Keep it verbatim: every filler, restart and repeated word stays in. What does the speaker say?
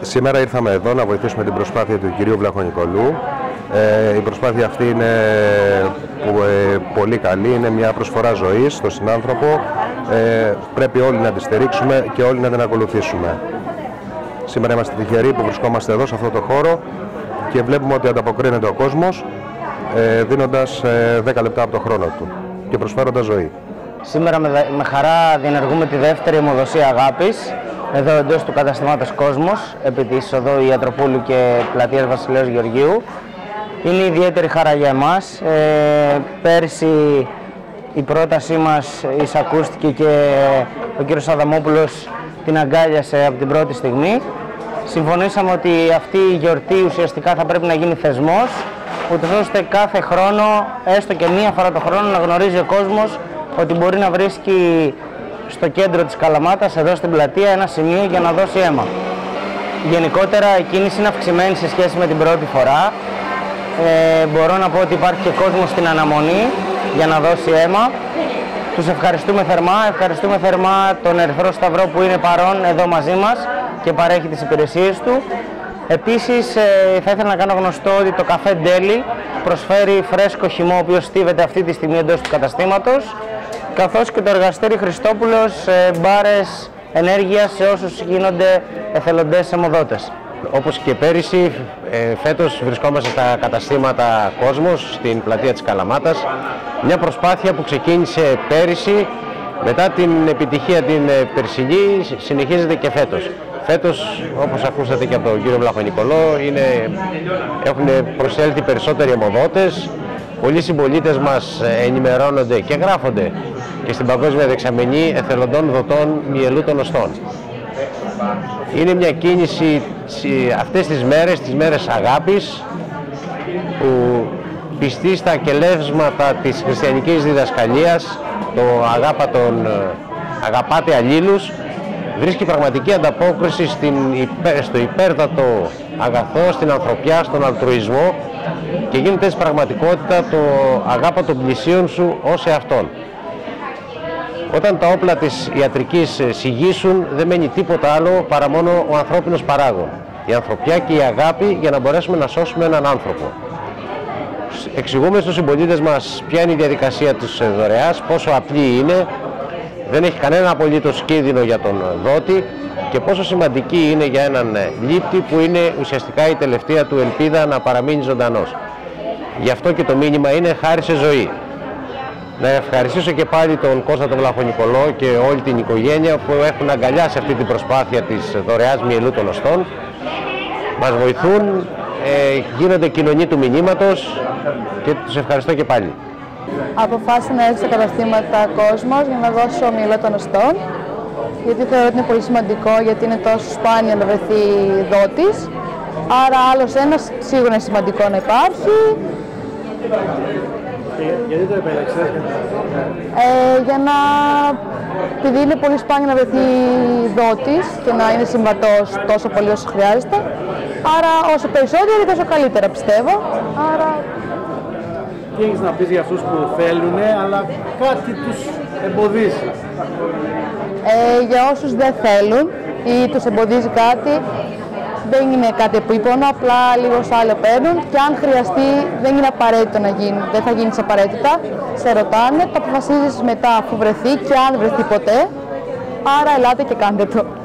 Σήμερα ήρθαμε εδώ να βοηθήσουμε την προσπάθεια του κυρίου Βλαχονικολού. Ε, η προσπάθεια αυτή είναι που, ε, πολύ καλή, είναι μια προσφορά ζωής στον συνάνθρωπο. Ε, πρέπει όλοι να τη στηρίξουμε και όλοι να την ακολουθήσουμε. Σήμερα είμαστε τυχεροί που βρισκόμαστε εδώ σε αυτό το χώρο και βλέπουμε ότι ανταποκρίνεται ο κόσμος ε, δίνοντας ε, δέκα λεπτά από το χρόνο του και προσφέροντας ζωή. Σήμερα με, με χαρά διενεργούμε τη δεύτερη αιμοδοσία αγάπης εδώ εντός του καταστήματος Κόσμος, επί της οδού Ιατροπούλου και πλατείας Βασιλέως Γεωργίου. Είναι ιδιαίτερη χαρά για εμάς. Ε, πέρσι η πρότασή μας εισακούστηκε και ο κύριος Αδαμόπουλος την αγκάλιασε από την πρώτη στιγμή. Συμφωνήσαμε ότι αυτή η γιορτή ουσιαστικά θα πρέπει να γίνει θεσμός, ούτως ώστε κάθε χρόνο, έστω και μία φορά το χρόνο, να γνωρίζει ο κόσμος ότι μπορεί να βρίσκει στο κέντρο της Καλαμάτας, εδώ στην πλατεία, ένα σημείο για να δώσει αίμα. Γενικότερα η κίνηση είναι αυξημένη σε σχέση με την πρώτη φορά. Ε, μπορώ να πω ότι υπάρχει και κόσμος στην αναμονή για να δώσει αίμα. Τους ευχαριστούμε θερμά, ευχαριστούμε θερμά τον Ερυθρό Σταυρό που είναι παρόν εδώ μαζί μας και παρέχει τις υπηρεσίες του. Επίσης ε, θα ήθελα να κάνω γνωστό ότι το καφέ Ντέλι προσφέρει φρέσκο χυμό, ο οποίος στίβεται αυτή τη στιγμή εντός του καταστήματος, καθώς και το εργαστήρι Χριστόπουλος, ε, μπάρες ενέργειας σε όσους γίνονται εθελοντές αιμοδότες. Όπως και πέρυσι, φέτος βρισκόμαστε στα καταστήματα Κόσμος, στην πλατεία της Καλαμάτας. Μια προσπάθεια που ξεκίνησε πέρυσι, μετά την επιτυχία την περσινή, συνεχίζεται και φέτος. Φέτος, όπως ακούσατε και από τον κύριο Βλαχονικολό, είναι, έχουν προσέλθει περισσότεροι αιμοδότες. Πολλοί συμπολίτες μας ενημερώνονται και γράφονται και στην Παγκόσμια Δεξαμενή εθελοντών δοτών μυελού των οστών. Είναι μια κίνηση αυτές τις μέρες, τις μέρες αγάπης, που πιστή στα κελεύσματα της χριστιανικής διδασκαλίας, το αγάπα τον, αγαπάτε αλλήλους, βρίσκει πραγματική ανταπόκριση στην, στο υπέρτατο αγαθό, στην ανθρωπιά, στον αλτρουισμό και γίνεται έτσι πραγματικότητα το αγάπα των πλησίων σου ως εαυτόν. Όταν τα όπλα της ιατρικής συγγύσουν, δεν μένει τίποτα άλλο παρά μόνο ο ανθρώπινος παράγων. Η ανθρωπιά και η αγάπη για να μπορέσουμε να σώσουμε έναν άνθρωπο. Εξηγούμε στους συμπολίτες μας ποια είναι η διαδικασία της δωρεάς, πόσο απλή είναι, δεν έχει κανένα απολύτως κίνδυνο για τον δότη και πόσο σημαντική είναι για έναν λήπτη που είναι ουσιαστικά η τελευταία του ελπίδα να παραμείνει ζωντανός. Γι' αυτό και το μήνυμα είναι χάρη σε ζωή. Να ευχαριστήσω και πάλι τον Κώστα τον Βλαχονικολό και όλη την οικογένεια που έχουν αγκαλιάσει αυτή την προσπάθεια της δωρεάς μυελού των οστών. Μας βοηθούν, ε, γίνονται κοινωνοί του μηνύματος και τους ευχαριστώ και πάλι. Αποφάσισα να έρθω στα καταστήματα Κόσμος για να δώσω μυελό των οστών, γιατί θεωρώ ότι είναι πολύ σημαντικό, γιατί είναι τόσο σπάνιο να βρεθεί δότης. Άρα άλλος ένας σίγουρα είναι σημαντικό να υπάρχει. Γιατί το επέλεξες? Ε, για να... επειδή είναι πολύ σπάνιο να βρεθεί δότης και να είναι συμβατός τόσο πολύ όσο χρειάζεται. Άρα όσο περισσότερο τόσο καλύτερα πιστεύω. Άρα... Τι έχεις να πεις για αυτούς που θέλουν, αλλά κάτι τους εμποδίζει? Ε, για όσους δεν θέλουν ή τους εμποδίζει κάτι, δεν είναι κάτι επίπονο, απλά λίγο σ' άλλο παίρνουν και αν χρειαστεί δεν είναι απαραίτητο να γίνει, δεν θα γίνεις απαραίτητα, σε ρωτάνε, το αποφασίζεις μετά αφού βρεθεί και αν βρεθεί ποτέ, άρα ελάτε και κάντε το.